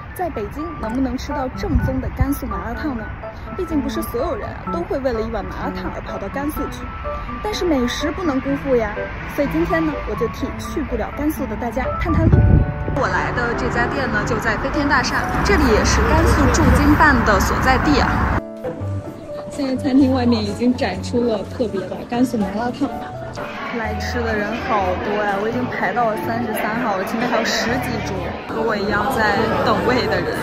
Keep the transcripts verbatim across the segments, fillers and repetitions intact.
在北京能不能吃到正宗的甘肃麻辣烫呢？毕竟不是所有人啊都会为了一碗麻辣烫而跑到甘肃去。但是美食不能辜负呀，所以今天呢，我就替去不了甘肃的大家探探路。我来的这家店呢，就在飞天大厦，这里也是甘肃驻京办的所在地啊。现在餐厅外面已经展出了特别的甘肃麻辣烫。 来吃的人好多呀！我已经排到了三十三号了，前面还有十几桌，和我一样在等位的人。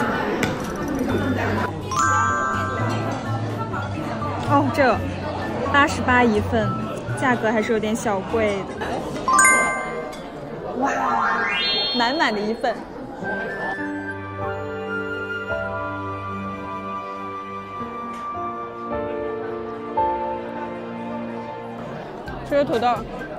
哦，这个八十八一份，价格还是有点小贵的。哇，满满的一份。吃个土豆。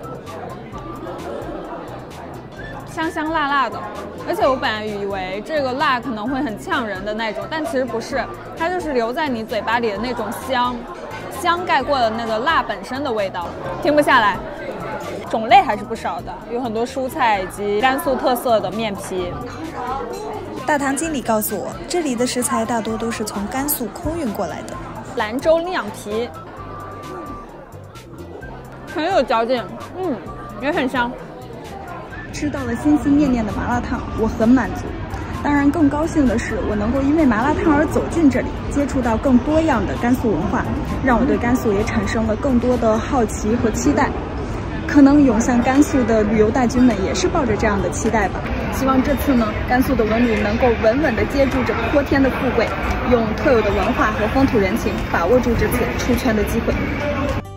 香香辣辣的，而且我本来以为这个辣可能会很呛人的那种，但其实不是，它就是留在你嘴巴里的那种香，香盖过了那个辣本身的味道，停不下来。种类还是不少的，有很多蔬菜以及甘肃特色的面皮。 大堂经理告诉我，这里的食材大多都是从甘肃空运过来的。 兰州酿皮，很有嚼劲，嗯，也很香。 吃到了心心念念的麻辣烫，我很满足。当然，更高兴的是，我能够因为麻辣烫而走进这里，接触到更多样的甘肃文化，让我对甘肃也产生了更多的好奇和期待。可能涌向甘肃的旅游大军们也是抱着这样的期待吧。希望这次呢，甘肃的文旅能够稳稳地接住这泼天的富贵，用特有的文化和风土人情，把握住这次出圈的机会。